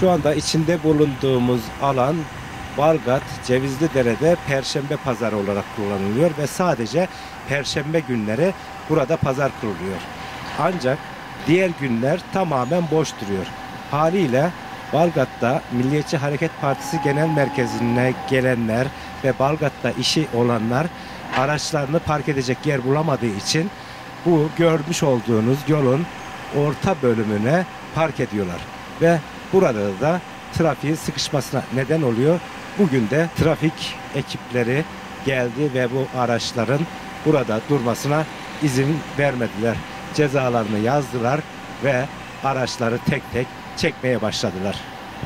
Şu anda içinde bulunduğumuz alan Balgat Cevizlidere'de Perşembe Pazarı olarak kullanılıyor ve sadece Perşembe günleri burada pazar kuruluyor. Ancak diğer günler tamamen boş duruyor. Haliyle Balgat'ta Milliyetçi Hareket Partisi Genel Merkezi'ne gelenler ve Balgat'ta işi olanlar araçlarını park edecek yer bulamadığı için bu görmüş olduğunuz yolun orta bölümüne park ediyorlar. Ve burada da trafiğin sıkışmasına neden oluyor. Bugün de trafik ekipleri geldi ve bu araçların burada durmasına izin vermediler. Cezalarını yazdılar ve araçları tek tek çekmeye başladılar.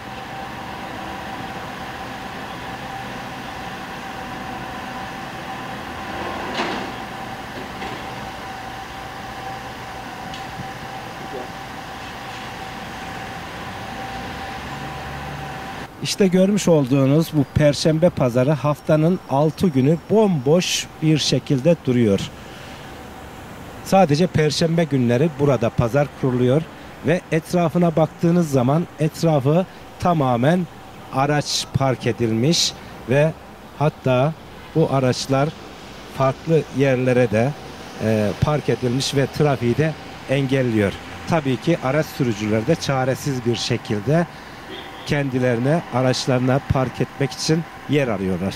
İşte görmüş olduğunuz bu Perşembe Pazarı haftanın 6 günü bomboş bir şekilde duruyor. Sadece Perşembe günleri burada pazar kuruluyor ve etrafına baktığınız zaman etrafı tamamen araç park edilmiş ve hatta bu araçlar farklı yerlere de park edilmiş ve trafiği de engelliyor. Tabii ki araç sürücüleri de çaresiz bir şekilde kendilerine araçlarına park etmek için yer arıyorlar.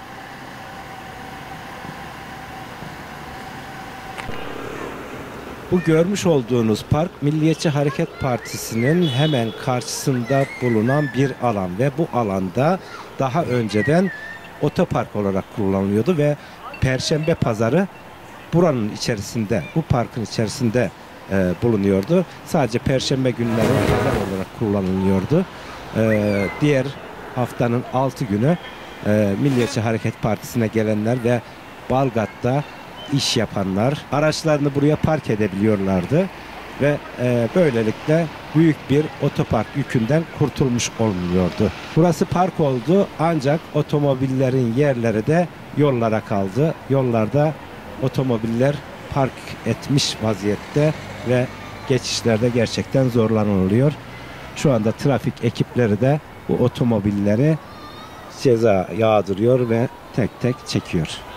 Bu görmüş olduğunuz park Milliyetçi Hareket Partisi'nin hemen karşısında bulunan bir alan ve bu alanda daha önceden otopark olarak kullanılıyordu ve Perşembe Pazarı buranın içerisinde, bu parkın içerisinde bulunuyordu. Sadece Perşembe günleri pazar olarak kullanılıyordu. Diğer haftanın 6 günü Milliyetçi Hareket Partisi'ne gelenler ve Balgat'ta iş yapanlar araçlarını buraya park edebiliyorlardı ve böylelikle büyük bir otopark yükünden kurtulmuş oluyordu. Burası park oldu ancak otomobillerin yerleri de yollara kaldı. Yollarda otomobiller park etmiş vaziyette ve geçişlerde gerçekten zorlanılıyor. Şu anda trafik ekipleri de bu otomobilleri ceza yağdırıyor ve tek tek çekiyor.